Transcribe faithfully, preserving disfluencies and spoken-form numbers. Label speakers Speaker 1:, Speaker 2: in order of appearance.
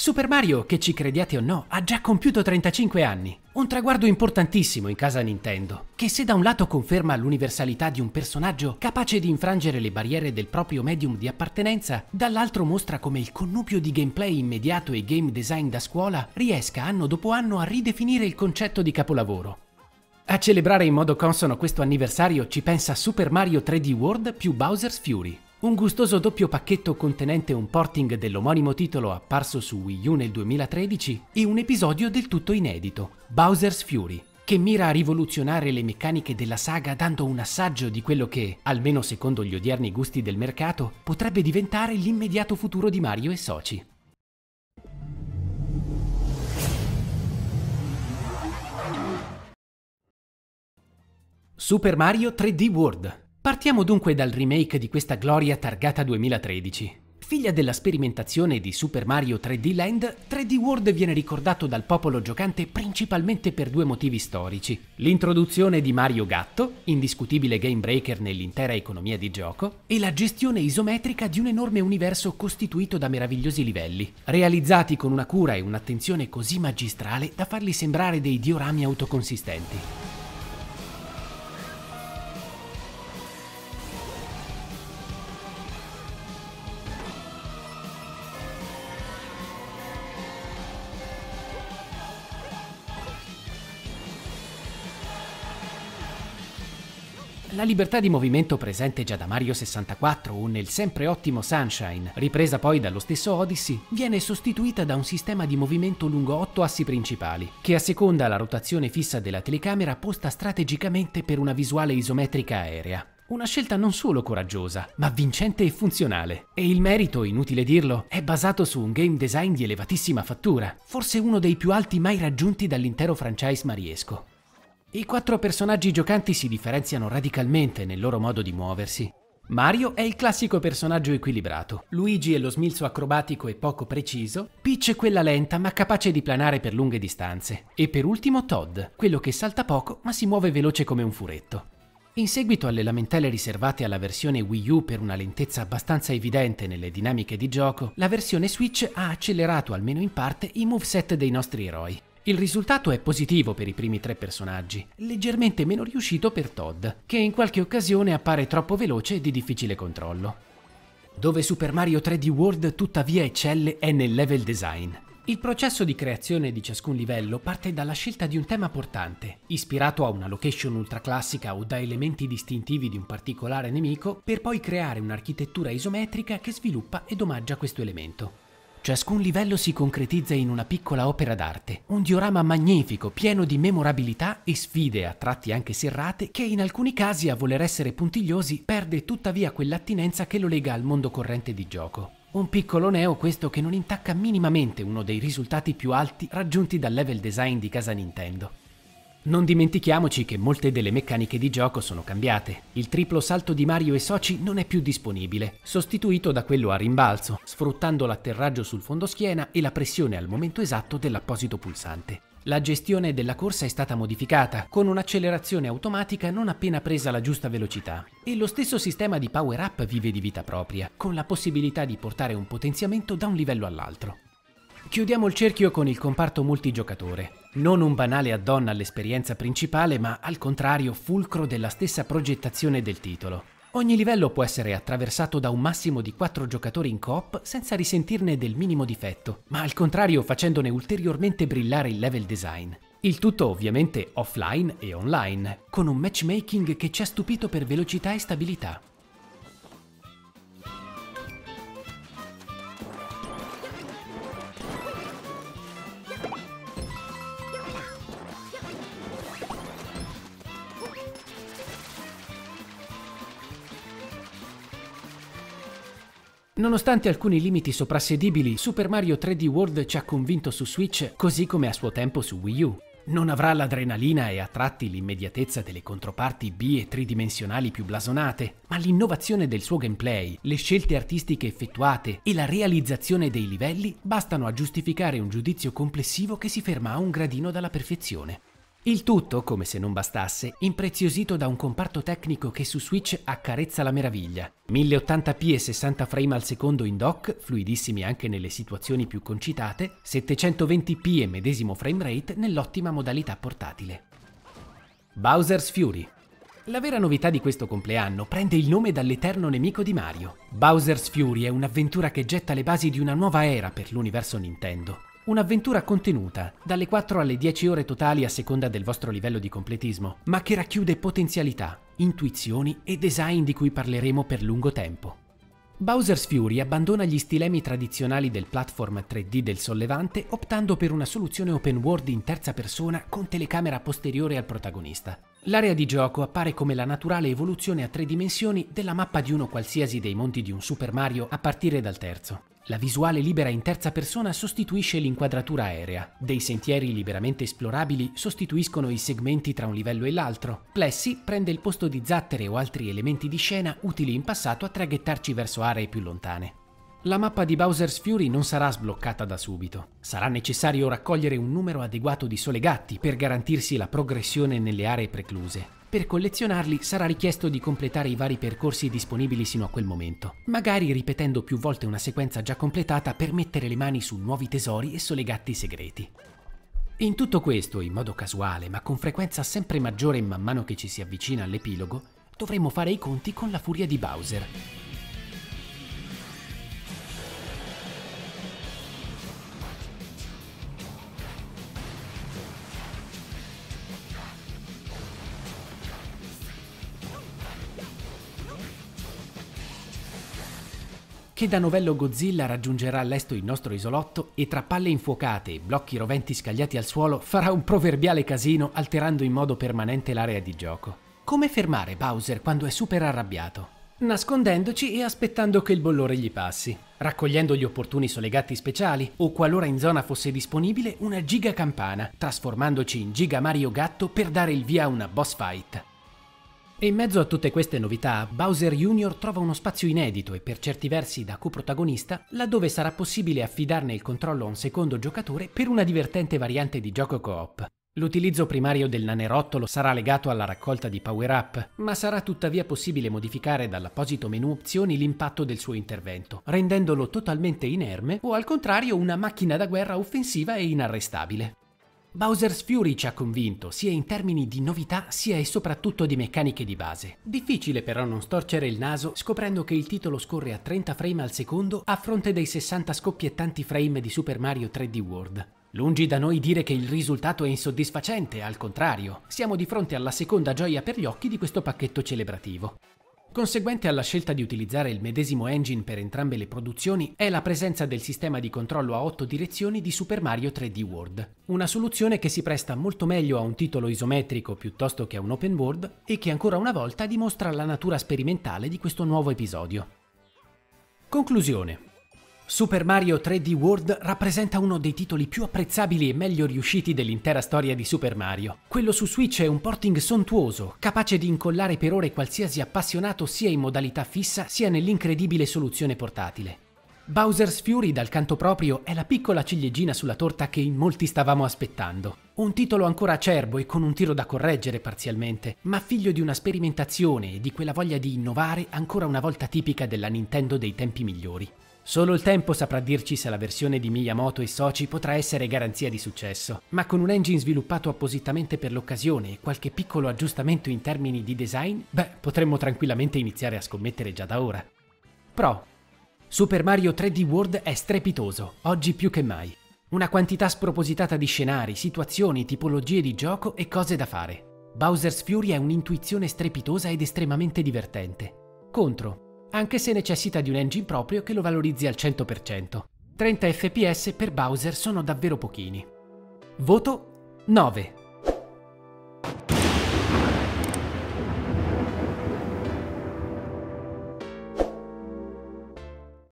Speaker 1: Super Mario, che ci crediate o no, ha già compiuto trentacinque anni. Un traguardo importantissimo in casa Nintendo, che se da un lato conferma l'universalità di un personaggio capace di infrangere le barriere del proprio medium di appartenenza, dall'altro mostra come il connubio di gameplay immediato e game design da scuola riesca anno dopo anno a ridefinire il concetto di capolavoro. A celebrare in modo consono questo anniversario ci pensa Super Mario tre D World più Bowser's Fury. Un gustoso doppio pacchetto contenente un porting dell'omonimo titolo apparso su Wii U nel duemilatredici e un episodio del tutto inedito, Bowser's Fury, che mira a rivoluzionare le meccaniche della saga dando un assaggio di quello che, almeno secondo gli odierni gusti del mercato, potrebbe diventare l'immediato futuro di Mario e soci. Super Mario tre D World. Partiamo dunque dal remake di questa gloria targata duemilatredici. Figlia della sperimentazione di Super Mario tre D Land, tre D World viene ricordato dal popolo giocante principalmente per due motivi storici. L'introduzione di Mario Gatto, indiscutibile game breaker nell'intera economia di gioco, e la gestione isometrica di un enorme universo costituito da meravigliosi livelli, realizzati con una cura e un'attenzione così magistrale da farli sembrare dei diorami autoconsistenti. La libertà di movimento presente già da Mario sessantaquattro o nel sempre ottimo Sunshine, ripresa poi dallo stesso Odyssey, viene sostituita da un sistema di movimento lungo otto assi principali, che asseconda la rotazione fissa della telecamera posta strategicamente per una visuale isometrica aerea. Una scelta non solo coraggiosa, ma vincente e funzionale. E il merito, inutile dirlo, è basato su un game design di elevatissima fattura, forse uno dei più alti mai raggiunti dall'intero franchise mariesco. I quattro personaggi giocanti si differenziano radicalmente nel loro modo di muoversi. Mario è il classico personaggio equilibrato, Luigi è lo smilzo acrobatico e poco preciso, Peach è quella lenta ma capace di planare per lunghe distanze, e per ultimo Todd, quello che salta poco ma si muove veloce come un furetto. In seguito alle lamentele riservate alla versione Wii U per una lentezza abbastanza evidente nelle dinamiche di gioco, la versione Switch ha accelerato almeno in parte i moveset dei nostri eroi. Il risultato è positivo per i primi tre personaggi, leggermente meno riuscito per Todd, che in qualche occasione appare troppo veloce e di difficile controllo. Dove Super Mario tre D World tuttavia eccelle è nel level design. Il processo di creazione di ciascun livello parte dalla scelta di un tema portante, ispirato a una location ultraclassica o da elementi distintivi di un particolare nemico, per poi creare un'architettura isometrica che sviluppa ed omaggia questo elemento. Ciascun livello si concretizza in una piccola opera d'arte, un diorama magnifico, pieno di memorabilità e sfide a tratti anche serrate che in alcuni casi, a voler essere puntigliosi, perde tuttavia quell'attinenza che lo lega al mondo corrente di gioco. Un piccolo neo questo che non intacca minimamente uno dei risultati più alti raggiunti dal level design di casa Nintendo. Non dimentichiamoci che molte delle meccaniche di gioco sono cambiate. Il triplo salto di Mario e soci non è più disponibile, sostituito da quello a rimbalzo, sfruttando l'atterraggio sul fondoschiena e la pressione al momento esatto dell'apposito pulsante. La gestione della corsa è stata modificata, con un'accelerazione automatica non appena presa la giusta velocità. E lo stesso sistema di power-up vive di vita propria, con la possibilità di portare un potenziamento da un livello all'altro. Chiudiamo il cerchio con il comparto multigiocatore. Non un banale add-on all'esperienza principale, ma al contrario fulcro della stessa progettazione del titolo. Ogni livello può essere attraversato da un massimo di quattro giocatori in coop senza risentirne del minimo difetto, ma al contrario facendone ulteriormente brillare il level design. Il tutto ovviamente offline e online, con un matchmaking che ci ha stupito per velocità e stabilità. Nonostante alcuni limiti soprassedibili, Super Mario tre D World ci ha convinto su Switch così come a suo tempo su Wii U. Non avrà l'adrenalina e a tratti l'immediatezza delle controparti bi- e tridimensionali più blasonate, ma l'innovazione del suo gameplay, le scelte artistiche effettuate e la realizzazione dei livelli bastano a giustificare un giudizio complessivo che si ferma a un gradino dalla perfezione. Il tutto, come se non bastasse, impreziosito da un comparto tecnico che su Switch accarezza la meraviglia. mille ottanta p e sessanta frame al secondo in dock, fluidissimi anche nelle situazioni più concitate, settecentoventi p e medesimo frame rate nell'ottima modalità portatile. Bowser's Fury. La vera novità di questo compleanno prende il nome dall'eterno nemico di Mario. Bowser's Fury è un'avventura che getta le basi di una nuova era per l'universo Nintendo. Un'avventura contenuta, dalle quattro alle dieci ore totali a seconda del vostro livello di completismo, ma che racchiude potenzialità, intuizioni e design di cui parleremo per lungo tempo. Bowser's Fury abbandona gli stilemi tradizionali del platform tre D del sollevante, optando per una soluzione open world in terza persona con telecamera posteriore al protagonista. L'area di gioco appare come la naturale evoluzione a tre dimensioni della mappa di uno qualsiasi dei mondi di un Super Mario a partire dal terzo. La visuale libera in terza persona sostituisce l'inquadratura aerea. Dei sentieri liberamente esplorabili sostituiscono i segmenti tra un livello e l'altro. Plessi prende il posto di zattere o altri elementi di scena utili in passato a traghettarci verso aree più lontane. La mappa di Bowser's Fury non sarà sbloccata da subito. Sarà necessario raccogliere un numero adeguato di sole gatti per garantirsi la progressione nelle aree precluse. Per collezionarli sarà richiesto di completare i vari percorsi disponibili sino a quel momento, magari ripetendo più volte una sequenza già completata per mettere le mani su nuovi tesori e solegatti segreti. In tutto questo, in modo casuale ma con frequenza sempre maggiore man mano che ci si avvicina all'epilogo, dovremo fare i conti con la furia di Bowser. Che da novello Godzilla raggiungerà a lesto il nostro isolotto e tra palle infuocate e blocchi roventi scagliati al suolo farà un proverbiale casino alterando in modo permanente l'area di gioco. Come fermare Bowser quando è super arrabbiato? Nascondendoci e aspettando che il bollore gli passi, raccogliendo gli opportuni solegatti speciali o, qualora in zona fosse disponibile, una giga campana, trasformandoci in Giga Mario Gatto per dare il via a una boss fight. E in mezzo a tutte queste novità, Bowser Junior trova uno spazio inedito e per certi versi da coprotagonista, laddove sarà possibile affidarne il controllo a un secondo giocatore per una divertente variante di gioco co-op. L'utilizzo primario del nanerottolo sarà legato alla raccolta di power-up, ma sarà tuttavia possibile modificare dall'apposito menu opzioni l'impatto del suo intervento, rendendolo totalmente inerme o al contrario una macchina da guerra offensiva e inarrestabile. Bowser's Fury ci ha convinto, sia in termini di novità sia e soprattutto di meccaniche di base. Difficile però non storcere il naso scoprendo che il titolo scorre a trenta frame al secondo a fronte dei sessanta scoppiettanti frame di Super Mario tre D World. Lungi da noi dire che il risultato è insoddisfacente, al contrario, siamo di fronte alla seconda gioia per gli occhi di questo pacchetto celebrativo. Conseguente alla scelta di utilizzare il medesimo engine per entrambe le produzioni è la presenza del sistema di controllo a otto direzioni di Super Mario tre D World, una soluzione che si presta molto meglio a un titolo isometrico piuttosto che a un open world e che ancora una volta dimostra la natura sperimentale di questo nuovo episodio. Conclusione. Super Mario tre D World rappresenta uno dei titoli più apprezzabili e meglio riusciti dell'intera storia di Super Mario. Quello su Switch è un porting sontuoso, capace di incollare per ore qualsiasi appassionato sia in modalità fissa sia nell'incredibile soluzione portatile. Bowser's Fury, dal canto proprio, è la piccola ciliegina sulla torta che in molti stavamo aspettando. Un titolo ancora acerbo e con un tiro da correggere parzialmente, ma figlio di una sperimentazione e di quella voglia di innovare ancora una volta tipica della Nintendo dei tempi migliori. Solo il tempo saprà dirci se la versione di Miyamoto e soci potrà essere garanzia di successo, ma con un engine sviluppato appositamente per l'occasione e qualche piccolo aggiustamento in termini di design, beh, potremmo tranquillamente iniziare a scommettere già da ora. Pro. Super Mario tre D World è strepitoso, oggi più che mai. Una quantità spropositata di scenari, situazioni, tipologie di gioco e cose da fare. Bowser's Fury è un'intuizione strepitosa ed estremamente divertente. Contro. Anche se necessita di un engine proprio che lo valorizzi al cento per cento. trenta F P S per Bowser sono davvero pochini. Voto nove.